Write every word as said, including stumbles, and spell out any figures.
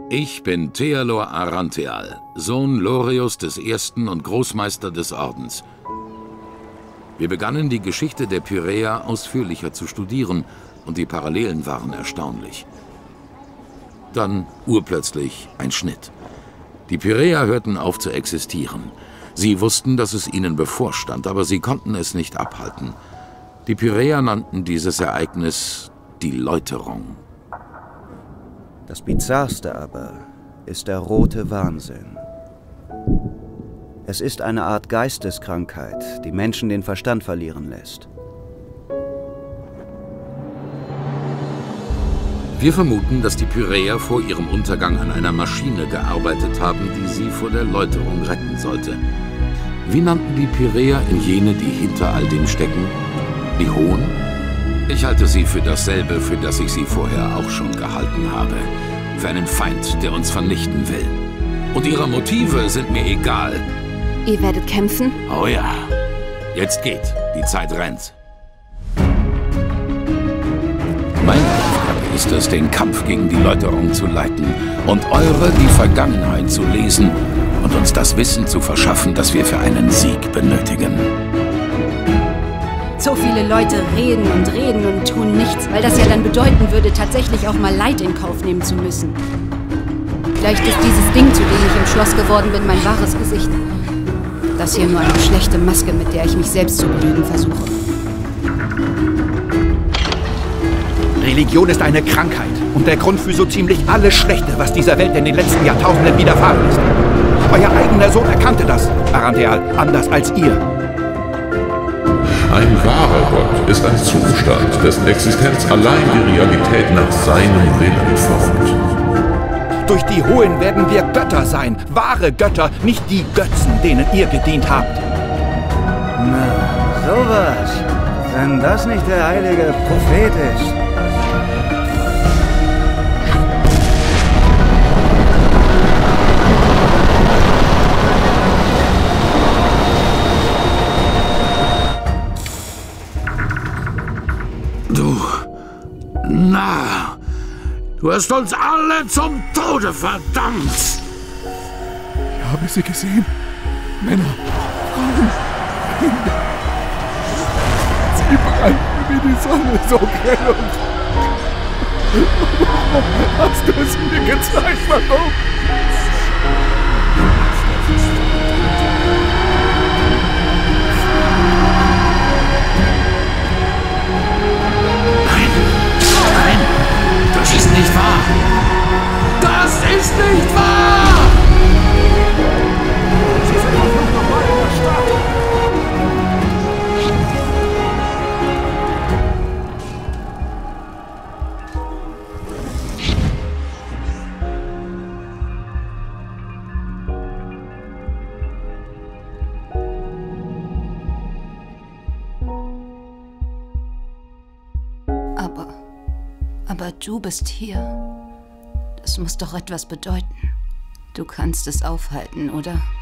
Ich bin Thealor Arantheal, Sohn Lorios des Ersten und Großmeister des Ordens. Wir begannen die Geschichte der Pyräer ausführlicher zu studieren und die Parallelen waren erstaunlich. Dann urplötzlich ein Schnitt. Die Pyräer hörten auf zu existieren. Sie wussten, dass es ihnen bevorstand, aber sie konnten es nicht abhalten. Die Pyräer nannten dieses Ereignis die Läuterung. Das Bizarrste aber ist der rote Wahnsinn. Es ist eine Art Geisteskrankheit, die Menschen den Verstand verlieren lässt. Wir vermuten, dass die Pyräer vor ihrem Untergang an einer Maschine gearbeitet haben, die sie vor der Läuterung retten sollte. Wie nannten die Pyräer in jene, die hinter all dem stecken? Die Hohen? Ich halte sie für dasselbe, für das ich sie vorher auch schon gehalten habe. Für einen Feind, der uns vernichten will. Und ihre Motive sind mir egal. Ihr werdet kämpfen? Oh ja. Jetzt geht. Die Zeit rennt. Meine Aufgabe ist es, den Kampf gegen die Läuterung zu leiten und eure die Vergangenheit zu lesen und uns das Wissen zu verschaffen, das wir für einen Sieg benötigen. So viele Leute reden und reden und tun nichts, weil das ja dann bedeuten würde, tatsächlich auch mal Leid in Kauf nehmen zu müssen. Vielleicht ist dieses Ding, zu dem ich im Schloss geworden bin, mein wahres Gesicht. Das hier nur eine schlechte Maske, mit der ich mich selbst zu belügen versuche. Religion ist eine Krankheit und der Grund für so ziemlich alles Schlechte, was dieser Welt in den letzten Jahrtausenden widerfahren ist. Euer eigener Sohn erkannte das, Arantheal, anders als ihr. Ein wahrer Gott ist ein Zustand, dessen Existenz allein die Realität nach seinem Willen formt. Durch die Hohen werden wir Götter sein, wahre Götter, nicht die Götzen, denen ihr gedient habt. Na, sowas. Wenn das nicht der heilige Prophet ist. Du Narr! Du hast uns alle zum Tode verdammt! Ich habe sie gesehen. Männer, Frauen, Kinder. Sie brannten wie die Sonne so grell und... Warum hast du es mir gezeigt? Warum? Das ist nicht wahr! Das ist nicht wahr! Sie sind doch nochmal in der Stadt! Aber... Aber du bist hier. Das muss doch etwas bedeuten. Du kannst es aufhalten, oder?